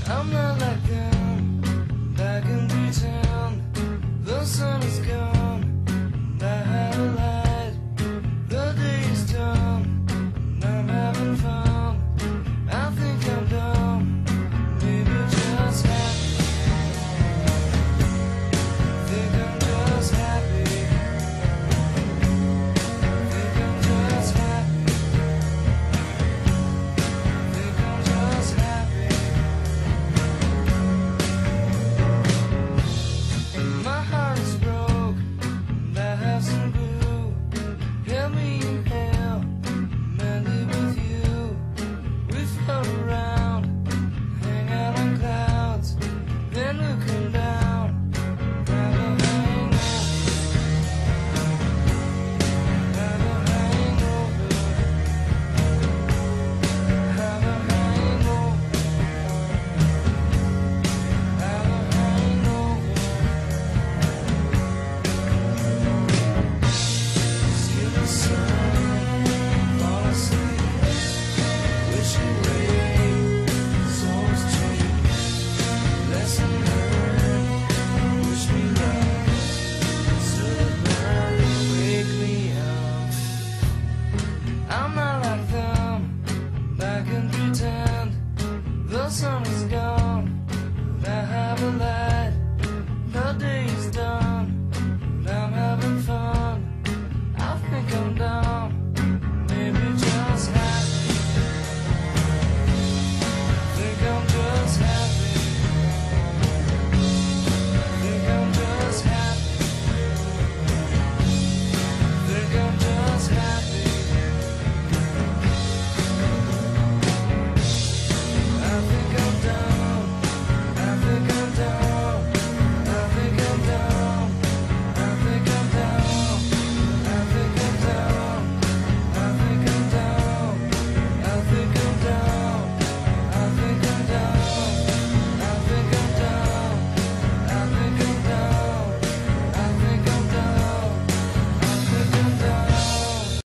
I'm not like them, I can pretend the sun is gone, and I have a light. The day is done, and I'm having fun. I think I'm dumb, maybe just happy. Think I'm just happy. Think I'm just happy. Think I'm just happy. My heart is broke, and I have some glue. Help me inhale, mend it with you. We float around, hang out on clouds, then we'll come down, have a hangover, have a hangover, have a hangover, have a hangover. See the sun, fall asleep, wishing away, souls change, lesson learned, wish me luck, slow burn, wake me up. I'm not like them, I can pretend the sun is gone.